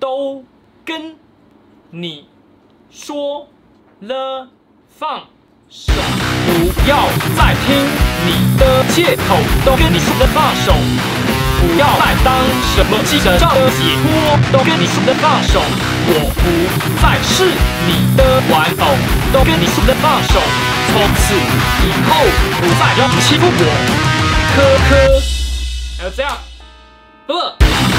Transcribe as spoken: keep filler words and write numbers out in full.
都跟你说了放手，不要再听你的借口，都跟你说了放手，不要再当什么精神上的解脱，都跟你说了放手，我不再是你的玩偶，都跟你说了放手，从此以后不再让你欺负我，科科，还有这样，不。